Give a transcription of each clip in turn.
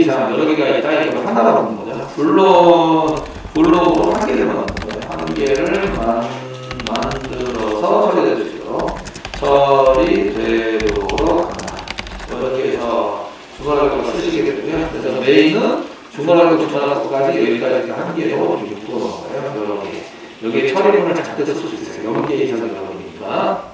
이상 여러 개가 있다. 이걸 하나로 만든 거죠. 블록으로 한 개를 만든 거예요. 한 개를 만들어서 처리되도록 한다. 이렇게 해서 중괄호가 쓰시게 되고요. 그래서 메인은 중괄호부터 중괄호까지 여기까지 한 개로 이렇게 묶어놓은 거예요. 여기에 처리문을 잔뜩 쓸 수 있어요. 연계에서는 여러 개니까.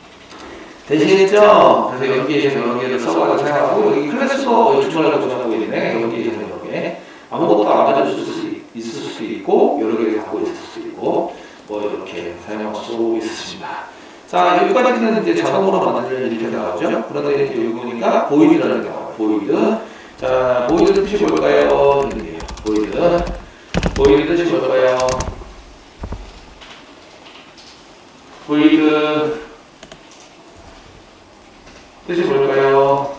되시겠죠? 그래서 연계에서 여러 개를 써가지고 사용하고, 여기 클래스도 중괄호가 조정하고 있네. 연계에서 여러 개. 아무것도 안 가질 수 있을 수 있고, 여러 개를 갖고 있을 수 있고, 뭐 이렇게 사용할 수 있으십니다. 자, 여기까지는 이제 자동으로 만들어진 이렇게 나오죠? 그런데 이렇게 여기 보니까 보이드라는 게 나와요. 보이드. 자, 보이드 뜻이 뭘까요? 이렇게요. 보이드 뜻이 뭘까요? 보이드 뜻이 뭘까요?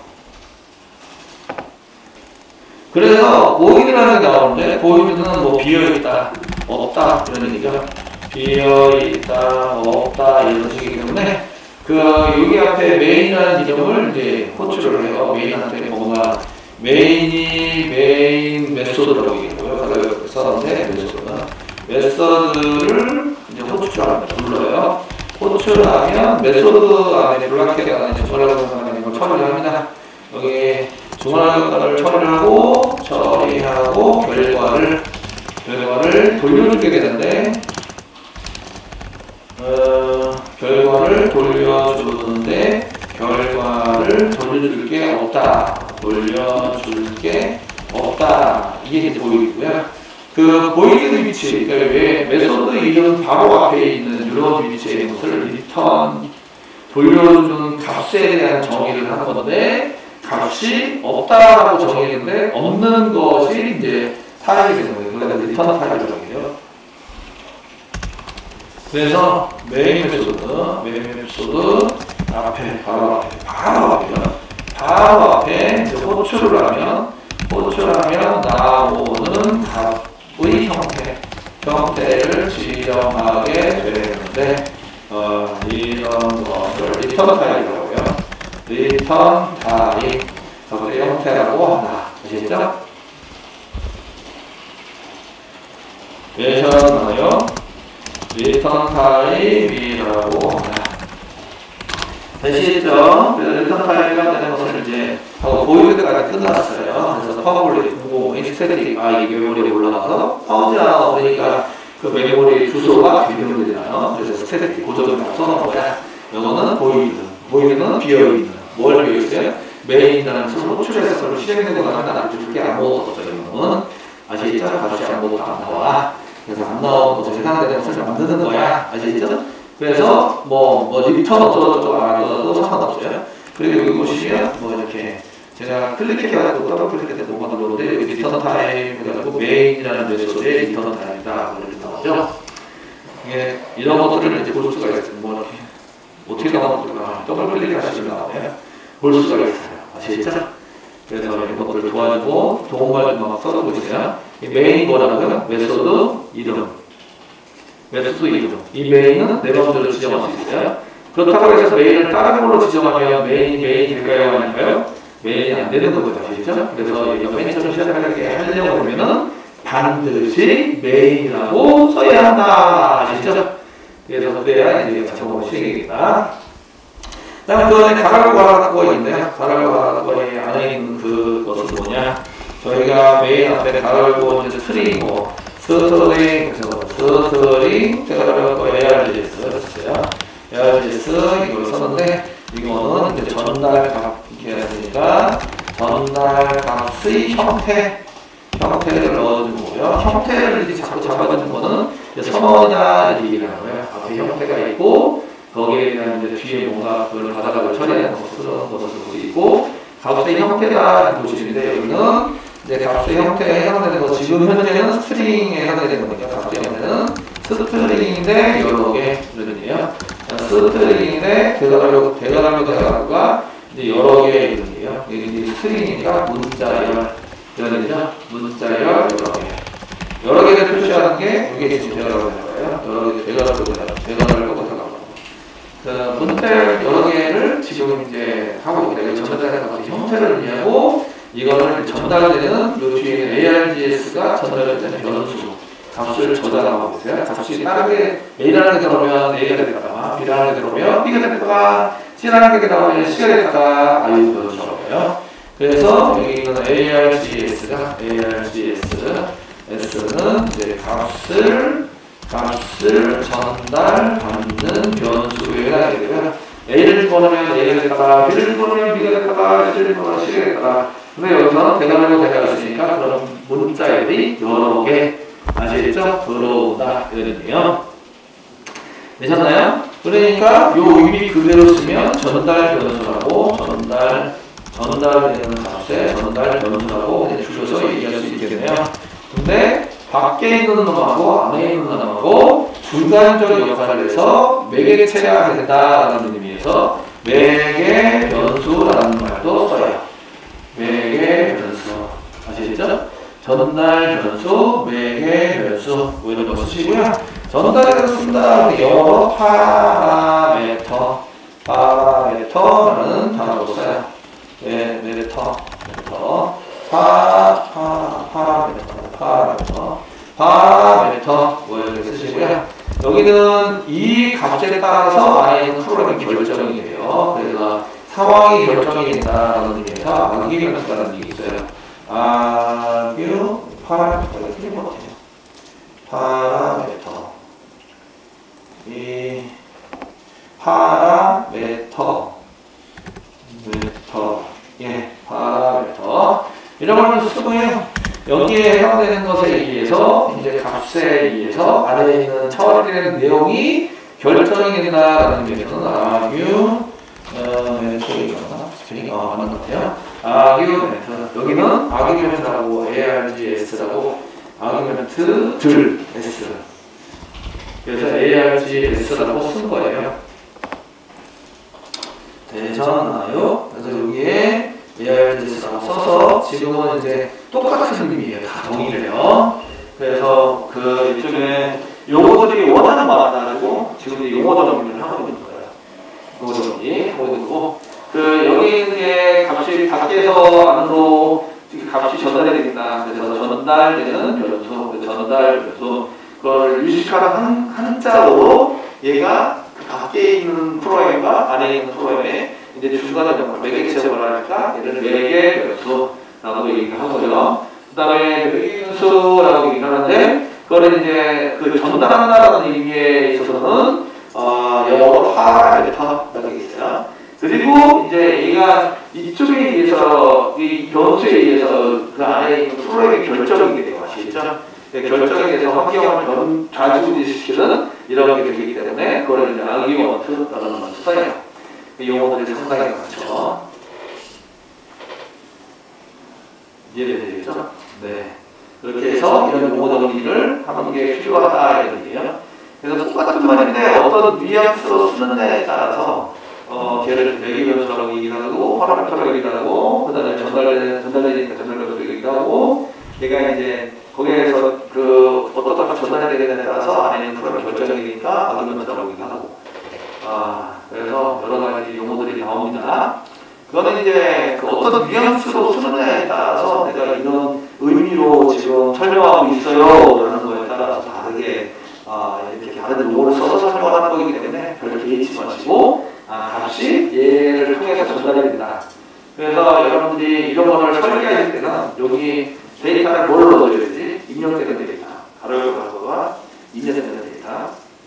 그래서 보이드라는 게 나오는데, 보이드는 뭐 비어있다, 없다 이런 얘기죠. 비어있다, 없다 이런 식이기 때문에 여기 앞에 메인이라는 지점을 이제 호출을 해요. 메인한테 뭔가 메인 메소드라고 얘기하고요. 썼는데 메소드를 이제 호출합니다. 불러요. 호출하면 메소드 안에 블락켓 안에 중괄호 하는 걸 처리를 합니다. 여기 중괄호를 처리하고 결과를 돌려주게 되는데, 결과를 돌려줄 게 없다. 이게 이제 보이고요. 그 보이드 위치, 그러니까 왜 메소드 이름 바로 앞에 있는 이런 위치에 있는 것을 리턴 돌려주는 값에 대한 정의를 하는 건데, 값이 없다라고 정의했는데 없는 것이 이제 타입이 되는 거예요. 그러니까 리턴 타입이라고 해요. 그래서 메인 메소드 앞에 바로 앞에 이제 호출을 하면 나오는 값의 형태를 지정하게 되는데, 이런 것을 리턴 타입이라고 해요. 리턴 타입 값의 형태라고 한다. 아시겠죠? 되셨나요? 리턴 타입이라고 합니다. 되시겠죠? 그래서 리턴 타입이라고 되는 것을 이제 보이드가 끝났어요. 그래서 퍼블릭, 스태틱, 이게 메모리에 올라가서 파운드라고 보니까 그 메모리 주소가 변경되잖아요. 그래서 스태틱 고정을 써놓은 거야. 이거는 보이드는 비어있는. 뭘 비어있어요? 메인이라는 것을 호출해서 실행되고 나면 나중에 아무것도 없어요. 이거는 아시겠죠? 값이 아무것도 안 나와. 그래서 안 나오는 것을 해당되는 것을 만드는 거야. 아시겠죠? 그래서 리턴 어쩌고저쩌고 안 하더라도 상관없어요. 그리고 여기 보시면 이렇게 제가 클릭해가지고 더블 클릭해서 뭐가 들어오는데, 여기 리턴 타임 해가지고 메인이라는 메소드에 리턴 타임이다 이렇게 나오죠. 이게 이런 것들을 이제 볼 수가 있어요. 어떻게 나오는가 더블 클릭하시면 나와요. 볼 수가 있어요. 아시겠죠? 그래서 이런 것들을 도와주고 도움을 좀 써보고 있어요. 이 메인 뭐라고요? 메소드 이름. 이 메인은 내 마음대로 지정할 수 있어요. 그렇다고 해서 메인을 다른 걸로 지정하면 메인이 될까요? 아닐까요? 메인이 안 되는 거죠. 아시죠? 그래서 맨 처음 하려고 하면은 반드시 메인이라고 써야 한다. 아시죠? 그래서 그래야 이제 자동으로 실행이겠다. 다음 그 안에 가라고 있는데요. 가라고 안에 있는 그것은 뭐냐? 저희가 메인 앞에 가라고 이제 스트링 제가 ARGS 이걸 썼는데, 이거는 이제 전달 값 이렇게 해야 되니까 전달 값의 형태를 넣어주는 거고요. 형태를 이제 자꾸 잡아주는 거는 선언이나 얘기라는 거예요. 앞에 형태가 있고 거기에 대한 이제 뒤에 뭔가 그걸 바닥을 처리하는 것을 볼 수 있고, 값의 형태가 보시는데, 여기는 이제 값의 형태에 해당되는 거, 지금 현재는 스트링에 해당되는 거니까 값의 형태는 스트링인데 여러 개 이런 얘기예요. 스트링인데 대괄호가 이제 여러 개 이런 얘기예요. 이게 스트링이니까 문자열 이런 얘기죠. 문자열 여러 개를 표시하는 게 이게 지금 대괄호라는 거예요. 여러 개 대괄호를 꽂아가고. 문자열 여러 개를 지금 이제 하고 있다. 전달하는 형태를 의미하고, 이거를 전달 전달되는 요 뒤에 ARGS가 전달되는 변수 값을 저장하고 있어요. 값이 다르게 A라는 게 들어오면 A가 되다가 B라는 게 들어오면 B가 되다가 C라는 게 나오면 C가 되다가 아유 변수라고요. 그래서 여기 있는 ARGS가 S는 이제 값을 전달받는 변수에 해당이 되고요. A를 집어넣으면 A가 됐다가 B를 집어넣으면 B가 됐다가 C를 집어넣으면 C가 됐다가 근데 여기서는 대괄호로 되어 있으니까 그런 문자열이 여러 개 아시겠죠? 들어온다 이거든요. 되셨나요? 그러니까 요 의미 그대로 쓰면 전달 변수라고 전달되는 값에 전달 변수라고 이제 줄여서 얘기할 수 있겠네요. 근데 밖에 있는 놈하고 안에 있는 놈하고 중간적 역할을 해서 매개체가 된다라는 의미에서 매개 변수라는 말도 써요. 매개 변수 아시겠죠? 전달 변수, 매개 변수 뭐 이런 거 쓰시고요. 전달을 쓴다 영어로 파라메터라는 단어로 써요. 파라메터 뭐 이렇게 쓰시고요. 여기는 이 값에 따라서 안에 있는 프로그램이 결정이 돼요. 그래서 상황이 결정이 된다라는 의미에서 아규멘트라는 얘기 있어요. 파라메터가 틀린 것 같아요. 파라메터 파라메터 이런 걸 쓰고요. 여기에 해당되는 것에 의해서 이제 값에 의해서 안에 있는 처리되는 내용이 결정이 된다라는 의미에서는 맞는 것 같아요. 아규멘트 여기는 아규멘트라고 ARGS라고 아규멘트들 S 그래서 ARGS라고 쓴 거예요. 되셨나요? 그래서 여기에 ARGS라고 써서 지금은 이제 똑같은 의미예요. 다 동일해요. 그래서 그 이쪽에 용어들이 원하는 바가 다르고 지금 용어 정리를 하고 있는 거예요. 용어 정리 하고 있고 그 여기 있는 게 값이 밖에서 안으로 값이 전달이 된다. 그래서 전달되는 변수, 전달 변수 그걸 유식화한 한자로 얘가 그 밖에 있는 프로그램과 안에 있는 프로그램에 이제 중간에 매개체를 하니까 얘를 매개 변수라고 얘기하고요. 그 다음에 매개 변수라고 얘기하는데 그거를 이제 그 전달한다라는 의미에 있어서는 영어로 파라메터라고 있어요. 그리고 이제 얘가 이쪽에 의해서 이 변수에 의해서 그 안에 있는 프로그램이 결정이 돼요. 아시겠죠? 결정에 대해서 환경을 좌지우지시키는 이런 게 되기 때문에 그걸 이제 아규먼트라는 걸 써요. 이 용어들이 상당히 많죠. 이해되겠죠? 네. 그렇게 해서 이런 용어 정리를 하는 게 필요하다 이런 얘기예요. 그래서 똑같은 말인데 어떤 뉘앙스로 쓰느냐에 따라서 걔를 매개 변수라고 얘기를 하고 파라메터라고 얘기를 하고 그 다음에 전달되니까 전달변수라고 얘기를 하고 얘가 이제 거기에서 그 어떤 값 전달이 되느냐에 따라서 안에 있는 프로그램 결정이 되니까 아규먼트라고 얘기하고 그래서 여러 가지 용어들이 나옵니다. 그거는 이제 그 어떤 뉘앙스로 쓰느냐에 따라서 내가 이런 의미로 지금 설명하고 있어요 라는 거에 따라서 다르게 이렇게 다른 용어를 써서 설명하는 거기 때문에 별로 개의치 마시고 값이 얘를 통해서 전달이 된다. 그래서 여러분들이 이런 거를 설계할 때는 여기 데이터를 뭘로 넣어줘야지? 입력되는 데이터. 가로가 입력되는 데이터.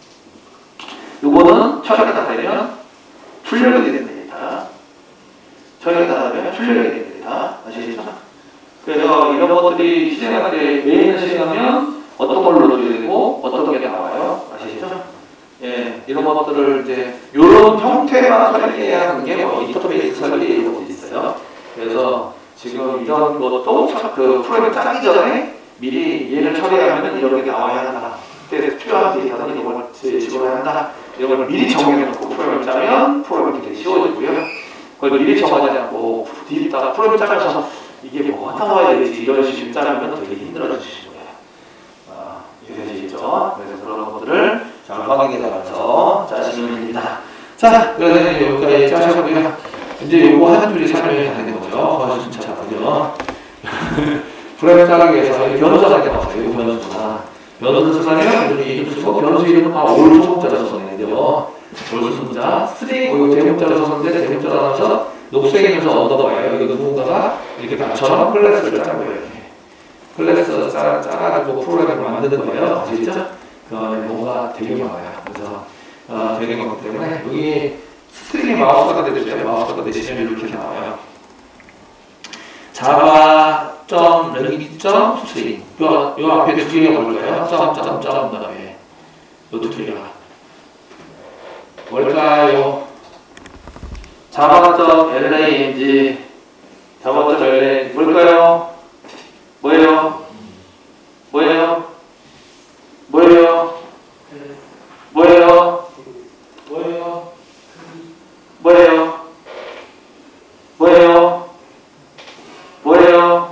요거는 처리가 다 되면 출력이 되는 데이터. 처리가 다 되면 출력이 되는 데이터. 아시겠죠? 그래서 이런 것들이 실행할 때 메인을 실행하면 어떤 걸로 넣어줘야 되고 어떤 게 나와요. 아시겠죠? 예, 이런 것들을 이제 이런 형태만 설계해야 하는 게 뭐 인터페이스 설계 이런 것도 있어요. 그래서 지금 이런 것도 그 프로그램 짜기 전에 미리 얘를 처리하면 이런 게 나와야 한다. 그때 필요한 데이터는 이걸 집어넣어야 한다. 이런 걸 미리 정해놓고 프로그램을 짜면 프로그램이 되게 쉬워지고요. 그걸 미리 정하지 않고 뒤집다가 프로그램 짜면서 이게 뭐가 나와야 되지 이런 식으로 짜면 되게 힘들어지시는 거예요. 이해되시죠? 그래서 그런 것들을 잘 확인해 가면서 짜시면 됩니다. 자, 그래서 여기까지 짜셨고요. 이제 요거 한 줄이 설명이 되는 거죠. 순차고요. 프로그램 짜기 위해서 변호사가 이렇게 나왔어요. 변호사. 변호사는 이름이 쓰고 변호사 이름은 올 소문자로 썼는데요. 올 소문자, 스트링, 이거 대문자로 썼는데 대문자로 나와서 녹색이면서 언더바예요. 이거 누군가가 이렇게 나처럼 클래스를 짠 거예요. 클래스 짜가지고 프로그램을 만드는 거예요. 아시죠? 뭔가 되게 많아요. 그래서 되게 많기 때문에 여기 스트링이 마우스가 되죠. 마우스가 되시면 이렇게 나와요. java.language.string 요 앞에 두 개가 뭘까요? 점점점 다음에 요 두 개가 뭘까요? java.lang java.lang 뭘까요? 뭐예요? 뭐예요? 뭐예요? 뭐예요? 뭐예요? 뭐예요? 뭐예요? 뭐예요?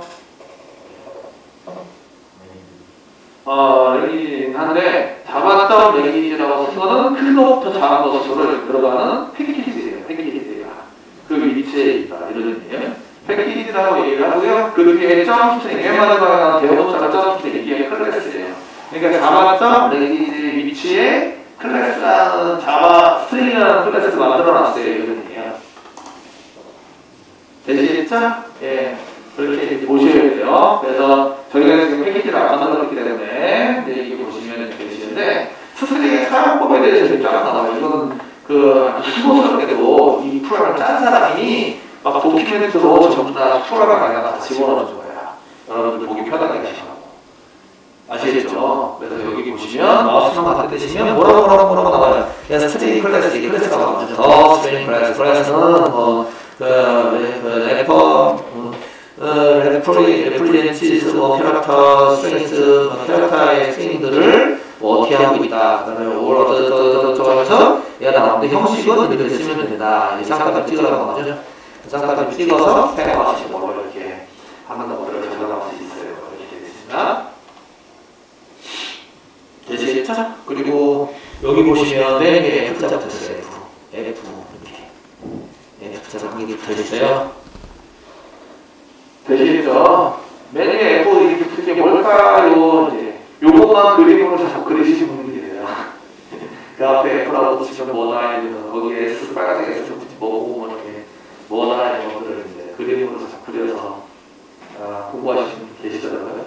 랭귀지긴 한데 java.language라고 쓴 거는 큰 거부터 작은 거부터를 들어가는 패키지예요. 패키지가 그 위치에 있다 이런 의미예요. 패키지라고 얘기를 하고요. 그 뒤에 점스트링 에마드가 대어자가 점스트링 이게 클래스예요. 그러니까 java.language 위치에 클래스라는 자바 스트링이라는 클래스를 만들어놨어요. 이런 의미예요. 되시겠죠? 예. 그렇게 보셔야 돼요. 그래서 저희가 지금 패키지를 안 만들었기 때문에 이게 보시면 되시는데 스트링의 사용법에 대해서 쫙 나와요. 이거는 수고스럽게도 이 프로그램을 짠 사람이 막 도큐멘트로 전부 다 프로그램을 갖다가 집어넣어 줘요. 여러분들 보기 편하게 하시라고. 아시겠죠? 그래서 여기 보시면 마우스만 갖다 대시면 뭐라고 나와요. 그래서 스트링 클래스가 나오죠. 더 스트링 클래스는 레프리젠티스, 캐릭터, 스트링스, 캐릭터의 스트링들을 어떻게 하고 있다. 그다음에 오버로드에서 얘가 나오는데 형식은 이렇게 쓰면 된다. 이 쌍따옴 찍으라고 하죠. 쌍따옴 찍어서 패러하시고 뭐로 이렇게 한번 더 뭐를 적어나올 수 있어요. 이렇게 되시나? 되시겠죠? 그리고 여기 보시면 맨 위에 F자가 붙었어요. F 이렇게 F자가 한 개 붙어있어요. 되시겠죠? 맨 위에 F 이렇게 붙은 게 뭘까요? 이제 요것만 그림으로 자꾸 그리시는 분들이 계세요. 그 앞에 F라고 치면 뭐나 이러면 거기에 S 빨간색 S 붙이 뭐고 이렇게 뭐나 이런 것들을 이제 그림으로 자꾸 그려서 공부하시는 분 계시더라고요.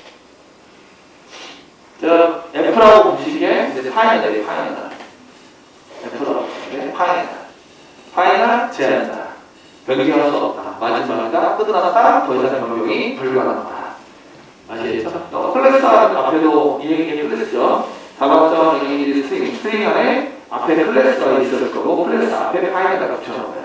저 F라고 보시기에 이제 파이널이에요. F라고 보시기에 파이널 제한다. 변경할 수 없다. 마지막이다. 끝났다. 더 이상 변경이 불가능하다. 아시겠죠? 클래스 앞에도 이 얘기 클래스죠. 자바점 랭귀지 스트링 안에 앞에 클래스가 있을 거고 클래스 앞에 파이널가 붙여놓은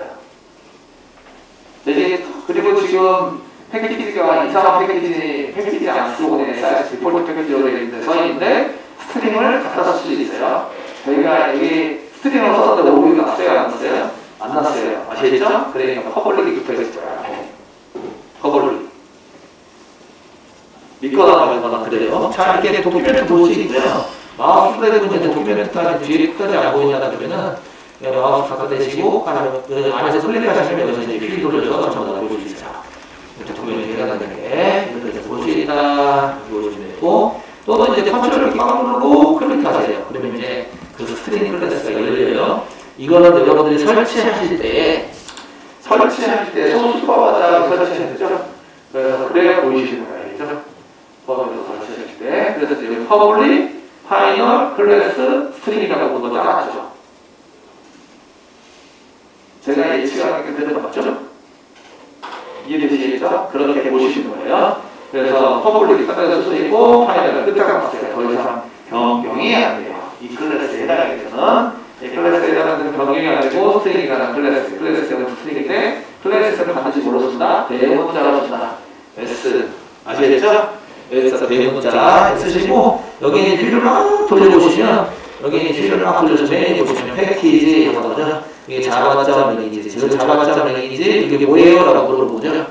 거예요. 그리고 지금 패키지가 이상한 패키지 안 쓰고 그냥 SAS 디폴트 패키지로 되어 있는데 써 있는데 스트링을 갖다 쓸 수 있어요. 저희가 여기 스트링을 썼는데 오류가 났어요? 안 났어요? 안 났어요. 아시겠죠? 그러니까 퍼블릭이 붙어 있어요. 퍼블릭. 믿거나 말거나 그래요. 자, 이렇게 도큐멘트 볼 수 있고요. 마우스 대고 이제 도큐멘트가 뒤에 끝까지 안 보이냐 그러면은 마우스 갖다 대시고 그 안에서 클릭하시면 여기서 이제 휠 돌려서 전부 다 볼 수 있어요. 도큐멘트 해당되게 이렇게 볼 수 있다. 보시면 되고 또 이제 컨트롤 키 꽉 누르고 클릭하세요. 그러면 이제 그 스트링 클래스가 열려요. 이거는 여러분들이 설치하실 때 소스바바다 설치하셨죠? 그래서 그래야 보이시는 거예요. 알겠죠? 버전에서 설치하실 때. 그래서 지금 퍼블릭, 파이널, 클래스, 스트링이라고 먼저 짜놨죠. 제가 예측하는 게 되는 거 맞죠? 이해되시겠죠? 그렇게 보시는 거예요. 그래서 퍼블릭이 끝에서 쓰이고 파이널은 끝에 갔어요. 더 이상 변경이 안 돼요. 이 클래스에 해당하게 되는 클래스에 해당하는 변경이 안 되고 스트링이가 난 클래스에 해당하는 스트링인데 클래스는 반드시 뭐로 쓴다? 대문자로 쓴다. S 아시겠죠? S 대문자 쓰시고 여기 휠을 막 돌려보시면 여기 휠을 막 돌려서 메뉴 보시면 패키지 이런 거죠. 이게 자바점 랭귀지, 지금 자바점 랭귀지 이게 뭐예요? 라고 물어보죠.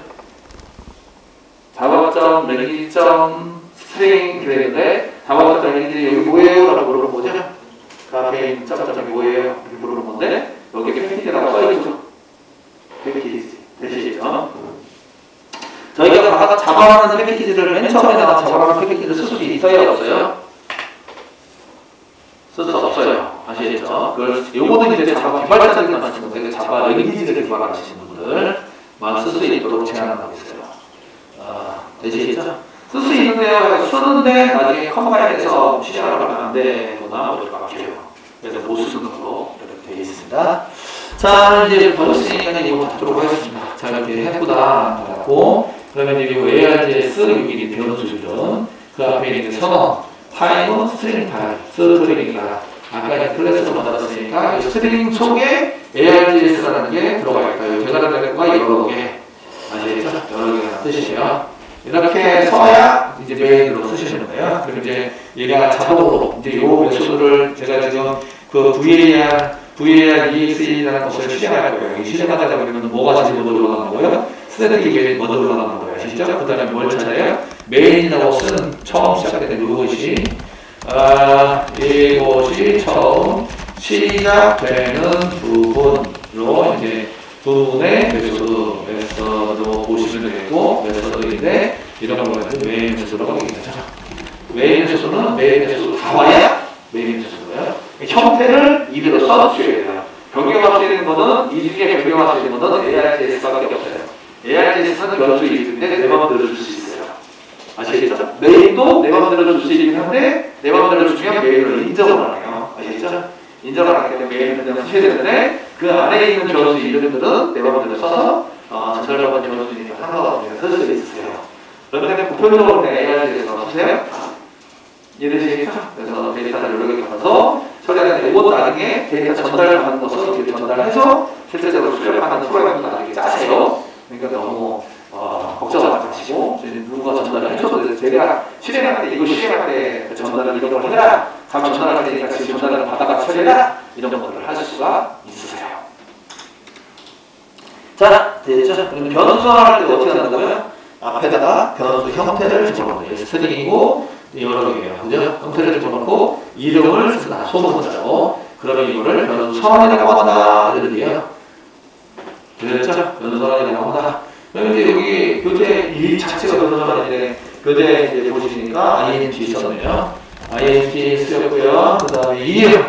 자바점 랭귀지점 스트링 그랬는데 자바점 랭귀지 여기 뭐예요? 라고 물어보죠. 그 앞에 있는 점점이 뭐예요? 이렇게 물어보는 건데 여기 패키지라고 써있죠. 패키지 되시죠? 저희가 자바라는 패키지를 맨 처음에 나온 자바라는 패키지를 쓸 수 있어요, 없어요? 쓸 수 없어요. 아시겠죠? 요거는 이제 자바 개발자들만 쓰는 건데 자바 랭귀지를 개발하시는 분들만 쓸 수 있도록 제안하고 있어요. 되시겠죠? 쓸 수 있는데요. 쓰는데 나중에 컴파일해서 시작을 하면 안 되거나 뭐 이렇게 막혀요. 그래서 못 쓰는 걸로 이렇게 되어 있습니다. 자, 이제 버렸으니까 이거 받도록 하겠습니다. 자, 이렇게 해보다 받았고, 그러면 이제 ARJS 여기 변수 수준, 그 앞에 있는 선언, 타임은 스트링 타임, 스트링이다. 아까 이제 클래스로 만들었으니까 이 스트링 속에 ARJS라는 게 들어가 있어요. 대가리가 여러 개, 아시겠죠? 여러 개가 뜻이에요. 이렇게 써야 이제 메인으로 쓰시는 거예요. 그리고 이제 얘가 자동으로 이제 요 메소드를 제가 지금 그 VAR EXE라는 것을 실행할 거예요. 이 실행하다 보면 뭐가 제일 먼저 올라가는 거예요? 스태틱이 먼저 올라가는 거예요. 아시죠? 그 다음에 뭘 찾아요? 메인이라고 쓴 처음 시작된 이것이 이것이 처음 시작되는 부분으로 이제 부분의 메소드 보시면 되겠고, 메소드인데 이런 걸 메인 메소드라고 얘기하죠. 메인 메소드는 다 와야 메인 메소드예요. 형태를 이대로 써주셔야 돼요. 변경할 수 있는 거는 이 중에 변경할 수 있는 거는 ARJS밖에 없어요. ARJS는 변수 이름인데 내 마음대로 줄 수 있어요. 아시겠죠? 메인도 내 마음대로 줄 수 있긴 한데 내 마음대로 주면 메인을 인정을 안 해요. 아시겠죠? 인정을 안 하기 때문에 메인을 그냥 쓰셔야 되는데 그 안에 있는 변수 이름들은 내 마음대로 써서 전절번 변수 이름을 상관없이 쓸 수 있으세요. 그런데 보편적으로 ARJS가 없으세요? 이해되시겠죠? 그래서 데이터를 여러 개 받아서 처리하는데 이건 나중에 데이터 전달을 받는 것을 이렇게 전달해서 실제적으로 출력하는 프로그램도 나중에 짜세요. 그러니까 너무 걱정하지 마시고 누군가 전달을 해줘도 돼요. 제가 실행할 때 이거 실행할 때 전달을 이런 걸 해라. 다음 전달할 때니까 지금 전달을 받아가 처리해라. 이런 것들을 하실 수가 있으세요. 자, 됐죠? 그러면 변수 할 때 어떻게 한다고요? 앞에다가 변수 형태를 집어넣어요. 스트링이고 여러 개예요. 그죠? 형태를 집어넣고 이름을 쓴다. 소문자로. 그러면 이거를 변수 선언이라고 한다. 이렇게요. 됐죠? 변수 선언이라고 한다. 그럼 이제 여기 교재 이 자체가 변수 선언인데 교재 이제 보시니까 int 썼네요. int 쓰였고요. 그 다음에 이름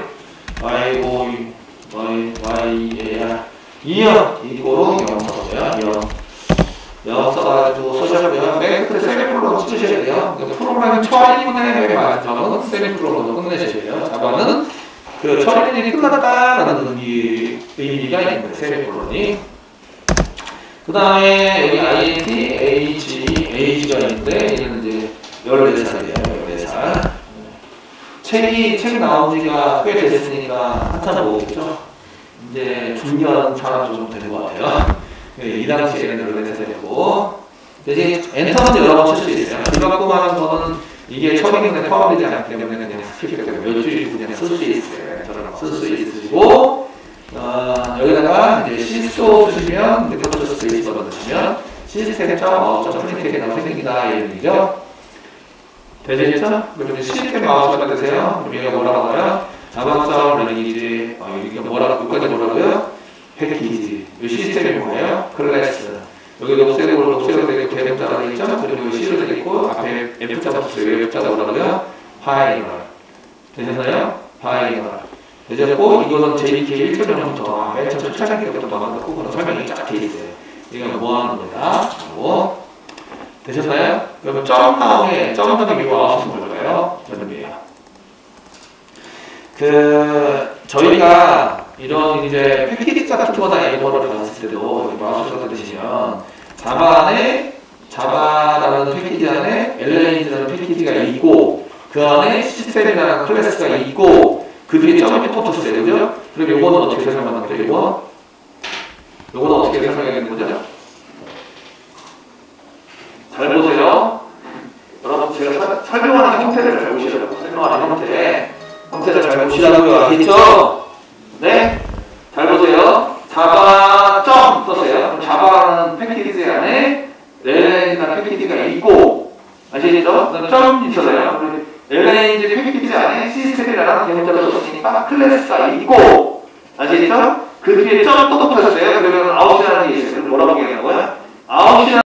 이름 이거로 0 써서요. 0 써가지고 써주셨고요. 맨 끝에 세미콜론 쓰셔야 돼요. 프로그램 처리문의 마지막은 세미콜론으로 끝내셔야 돼요. 자바는 그 처리문이 끝났다라는 이 의미가 있는 거예요. 세미콜론이. 그 다음에 여기 int, age가 있는데 얘는 이제 14살이에요. 14살. 책 나온 지가 꽤 됐으니까 한참 보겠죠. 이제 중요한 사람 좀 된 것 같아요. 이 당시에는 14살이고 대신 엔터는 여러 번 칠 수 있어요. 그거만 하는 거는 이게 처리문에 포함되지 않기 때문에 그냥 스킵 때문에 몇 줄이 그냥 쓸 수 있어요. 엔터를 쓸 수 있으시고 여기다가 이제 시소 쓰시면 리포트 스페이스 넣으시면 시스템.프린트가 생긴다 이 얘기죠. 되시겠죠? 그러면 시스템 마우스가 되세요. 그럼 얘가 뭐라고 하나요? 자바성 랭귀지 이게 뭐라고 끝까지 뭐라고요? 패키지. 이 시스템이 뭐예요? 클래스. 여기 록세로 되게 대문자가 되겠죠? 그리고 C로 되겠고 앞에 F자가 붙어요. F자가 뭐라고요? 파이널. 되셨나요? 파이널. 되셨고 이거는 JDK 1.0부터 맨 처음 초창기부터 만들고 그런 설명이 쫙 돼 있어요. 이거 뭐 하는 거다? 하고 되셨나요? 그러면 점 다음에 이거 아웃은 뭘까요? 전입이에요. 저희가 이런 이제 패키지 같은 거나 이런 거를 봤을 때도 마우스를 드시면 자바라는 패키지 안에 LNG라는 패키지가 있고 그 안에 시스템이라는 클래스가 있고 그 뒤에 점이 붙었어요. 그죠? 그럼 요거는 어떻게 설명하는 거죠? 요거는 어떻게 설명해야 되는 거죠? 잘 보세요. 여러분 제가 설명하는 형태를 잘 보시라고. 설명하는 형태를 잘 보시라고요. 알겠죠? 네? 잘 보세요. 자바 점 썼어요. 자바라는 패키지 안에 LNG라는 패키지가 있고 아시겠죠? 점 있어요. LNG 패키지 안에 시스템이라는 개념자를 썼으니까 클래스가 있고 아시겠죠? 그 뒤에 점 또 붙었어요. 그러면 아웃이라는 게 있어요. 뭐라고 얘기하는 거야? 아웃이라는